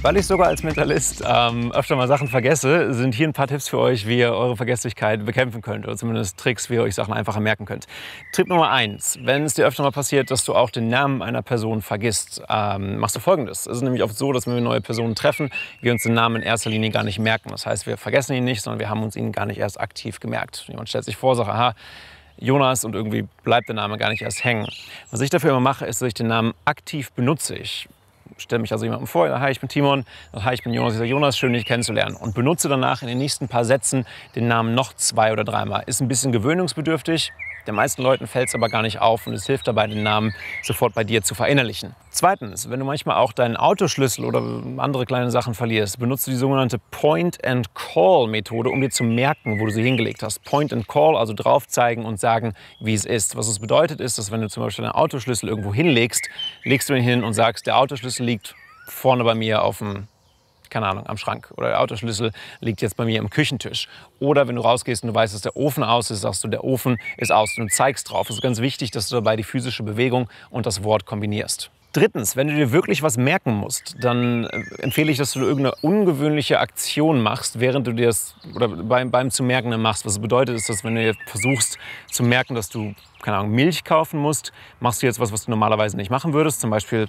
Weil ich sogar als Mentalist öfter mal Sachen vergesse, sind hier ein paar Tipps für euch, wie ihr eure Vergesslichkeit bekämpfen könnt. Oder zumindest Tricks, wie ihr euch Sachen einfacher merken könnt. Tipp Nummer 1. Wenn es dir öfter mal passiert, dass du auch den Namen einer Person vergisst, machst du Folgendes. Es ist nämlich oft so, dass wenn wir neue Personen treffen, wir uns den Namen in erster Linie gar nicht merken. Das heißt, wir vergessen ihn nicht, sondern wir haben uns ihn gar nicht erst aktiv gemerkt. Jemand stellt sich vor, sagt, aha, Jonas, und irgendwie bleibt der Name gar nicht erst hängen. Was ich dafür immer mache, ist, dass ich den Namen aktiv benutze. Ich stelle mich also jemandem vor, hi, ich bin Timon, hi, ich bin Jonas, ich sage, Jonas, schön, dich kennenzulernen. Und benutze danach in den nächsten paar Sätzen den Namen noch 2 oder 3 Mal. Ist ein bisschen gewöhnungsbedürftig. Den meisten Leuten fällt es aber gar nicht auf und es hilft dabei, den Namen sofort bei dir zu verinnerlichen. Zweitens, wenn du manchmal auch deinen Autoschlüssel oder andere kleine Sachen verlierst, benutzt du die sogenannte Point-and-Call-Methode, um dir zu merken, wo du sie hingelegt hast. Point-and-Call, also drauf zeigen und sagen, wie es ist. Was es bedeutet ist, dass wenn du zum Beispiel deinen Autoschlüssel irgendwo hinlegst, legst du ihn hin und sagst, der Autoschlüssel liegt vorne bei mir auf dem, keine Ahnung, am Schrank, oder der Autoschlüssel liegt jetzt bei mir im Küchentisch. Oder wenn du rausgehst und du weißt, dass der Ofen aus ist, sagst du, der Ofen ist aus und du zeigst drauf. Es ist ganz wichtig, dass du dabei die physische Bewegung und das Wort kombinierst. Drittens, wenn du dir wirklich was merken musst, dann empfehle ich, dass du irgendeine ungewöhnliche Aktion machst, während du dir das oder beim zu Merken machst. Was bedeutet ist, dass wenn du jetzt versuchst zu merken, dass du, keine Ahnung, Milch kaufen musst, machst du jetzt was du normalerweise nicht machen würdest. Zum Beispiel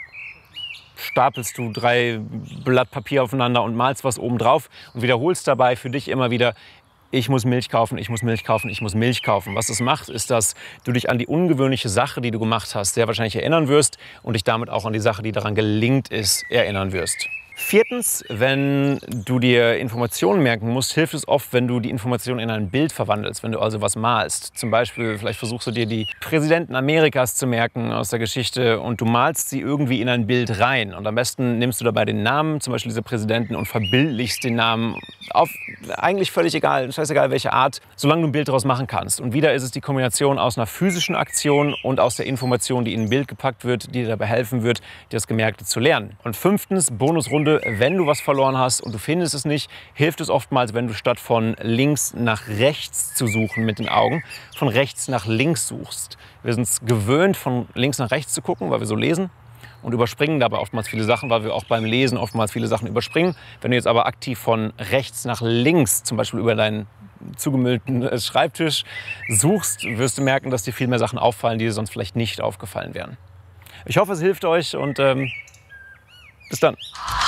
stapelst du 3 Blatt Papier aufeinander und malst was oben drauf und wiederholst dabei für dich immer wieder, ich muss Milch kaufen, ich muss Milch kaufen, ich muss Milch kaufen. Was das macht, ist, dass du dich an die ungewöhnliche Sache, die du gemacht hast, sehr wahrscheinlich erinnern wirst und dich damit auch an die Sache, die daran gelingt ist, erinnern wirst. Viertens, wenn du dir Informationen merken musst, hilft es oft, wenn du die Informationen in ein Bild verwandelst, wenn du also was malst. Zum Beispiel, vielleicht versuchst du dir die Präsidenten Amerikas zu merken aus der Geschichte und du malst sie irgendwie in ein Bild rein. Und am besten nimmst du dabei den Namen, zum Beispiel dieser Präsidenten, und verbildlichst den Namen auf eigentlich völlig egal, scheißegal welche Art, solange du ein Bild daraus machen kannst. Und wieder ist es die Kombination aus einer physischen Aktion und aus der Information, die in ein Bild gepackt wird, die dir dabei helfen wird, dir das Gemerkte zu lernen. Und 5. Bonusrunde. Wenn du was verloren hast und du findest es nicht, hilft es oftmals, wenn du statt von links nach rechts zu suchen mit den Augen, von rechts nach links suchst. Wir sind es gewöhnt, von links nach rechts zu gucken, weil wir so lesen und überspringen dabei oftmals viele Sachen, weil wir auch beim Lesen oftmals viele Sachen überspringen. Wenn du jetzt aber aktiv von rechts nach links, zum Beispiel über deinen zugemüllten Schreibtisch suchst, wirst du merken, dass dir viel mehr Sachen auffallen, die dir sonst vielleicht nicht aufgefallen wären. Ich hoffe, es hilft euch und bis dann.